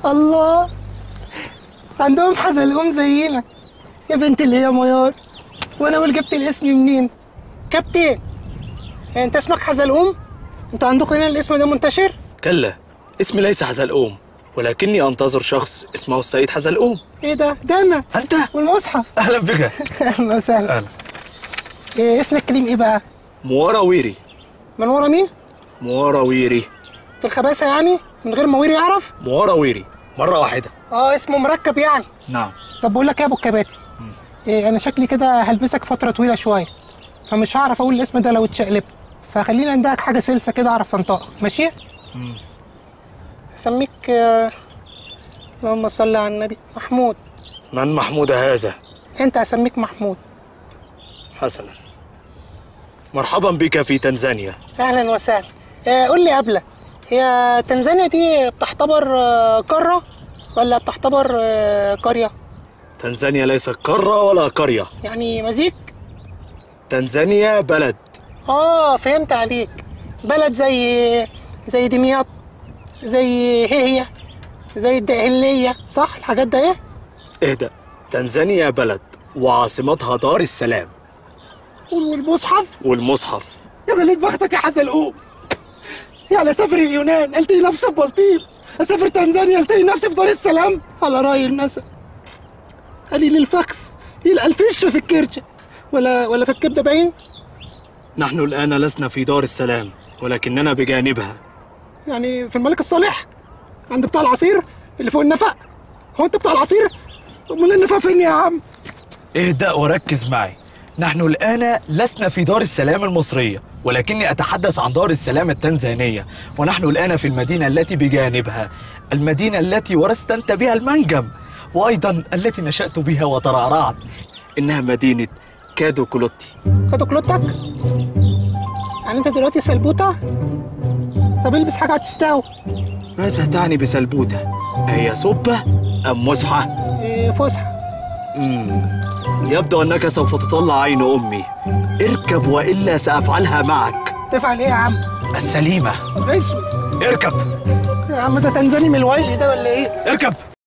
الله، عندهم حزلقوم زينا يا بنت اللي هي ميار. وانا اقول جبت الاسم منين؟ كابتن انت اسمك حزلقوم؟ انتوا عندكم هنا الاسم ده منتشر؟ كلا، اسمي ليس حزلقوم، ولكني انتظر شخص اسمه السيد حزلقوم. ايه ده انا. انت؟ والمصحف. اهلا بك. اهلا وسهلا. اهلا. إيه اسمك كريم ايه بقى؟ مواراويري. من ورا مين؟ مواراويري. في الخباثه يعني؟ من غير ما ويري يعرف؟ مواراويري مرة واحدة. اسمه مركب يعني؟ نعم. طب بقول لك ايه يا ابو الكباتن، إيه انا شكلي كده هلبسك فتره طويله شويه، فمش هعرف اقول الاسم ده لو اتشقلبت، فخلينا نديك حاجه سلسه كده اعرف انطقك، ماشي؟ اسميك اللهم صل على النبي محمود. من محمود هذا؟ انت هسميك محمود. حسنا، مرحبا بك في تنزانيا. اهلا وسهلا. قول لي قبله، هي تنزانيا دي بتعتبر قاره ولا بتعتبر قريه؟ تنزانيا ليست قارة ولا قرية، يعني مزيج؟ تنزانيا بلد. فهمت عليك. بلد زي دمياط، زي هي زي الدقهلية، صح الحاجات ده؟ اهدأ، تنزانيا بلد وعاصمتها دار السلام. والمصحف. يا بلد بختك يا حزلقوم، يعني اسافر اليونان التقي نفسي في بلطيم، اسافر تنزانيا التقي نفسي في دار السلام، على رأي المثل قليل الفخس يلقى الفش في الكرشه ولا في الكبده باين. نحن الآن لسنا في دار السلام، ولكننا بجانبها. يعني في الملك الصالح عند بتاع العصير اللي فوق النفق. هو انت بتاع العصير؟ امال النفق فين يا عم؟ اهدأ وركز معي. نحن الآن لسنا في دار السلام المصرية، ولكني أتحدث عن دار السلام التنزانية، ونحن الآن في المدينة التي بجانبها، المدينة التي ورثت أنت بها المنجم، وأيضا التي نشأت بها وترعرعت. إنها مدينة كادو كلوتي. كادو كلوتك؟ يعني أنت دلوقتي سلبوتة؟ طب البس حاجة هتستوي. ماذا تعني بسلبوتة؟ أهي سبة أم مسحة؟ فسحة. يبدو أنك سوف تطلع عين أمي. اركب وإلا سأفعلها معك. تفعل إيه يا عم؟ السليمة. اسود. اركب. يا عم ده تنزاني من الويل ده ولا إيه؟ اركب.